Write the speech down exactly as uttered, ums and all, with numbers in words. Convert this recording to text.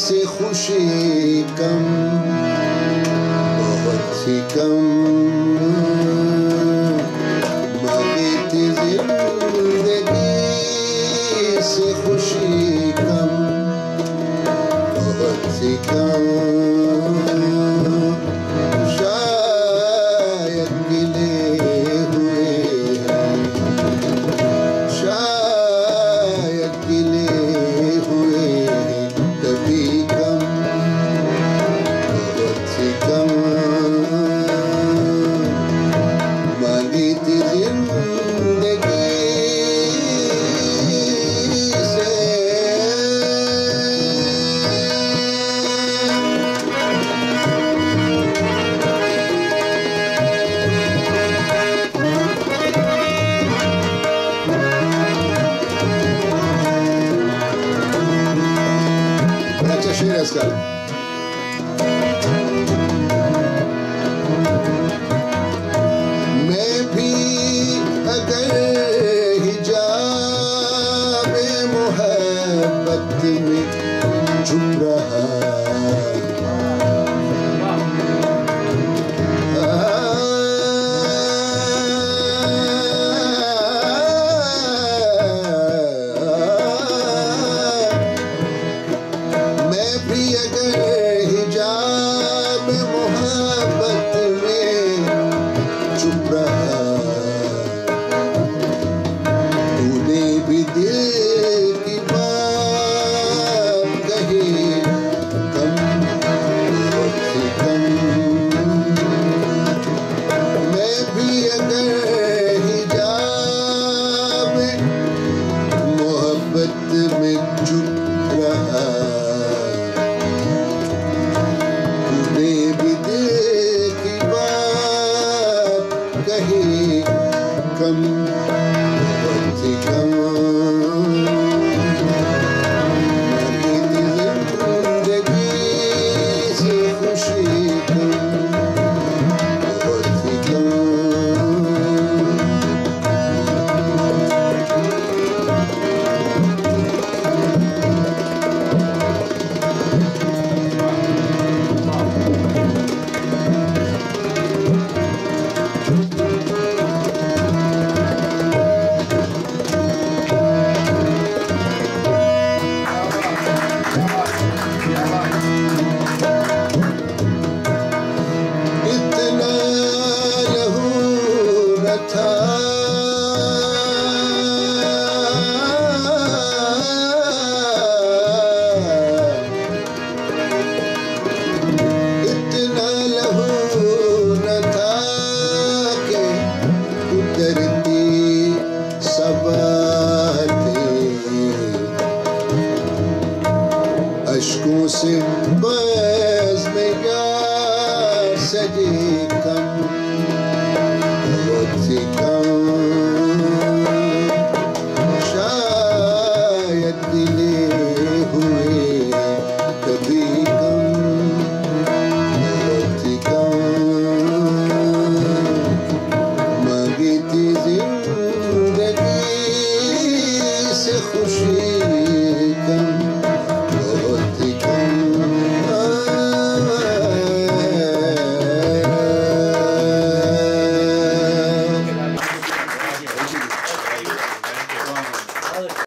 से खुशी कम, बहुत सी कम मरी थी जिंदगी से खुशी कम, बहुत सी कम शायद गिले हुए हैं, शायद गिले हुए हैं कभी कम, बहुत सी कम मांगी थी जिंदगी से। अच्छा शेर है इसका। मैं भी अगर हिजाबे मोहब्बत में छुप रहा, मैं भी अगर हिजाब मोहब्बत में चुप रहा, तूने भी दिल की बात कही कम, बहुत सी कम। मैं भी अगर हिजाब मोहब्बत में चुप रहा, तूने भी दिल की बात कही कम, बहुत सी कम मरी थी जिंदगी से खुशी कम, बहुत सी कम। इतना लहू न था इतना लहू न था कि उतरती सवाल अश्कों से बस में क्या सजी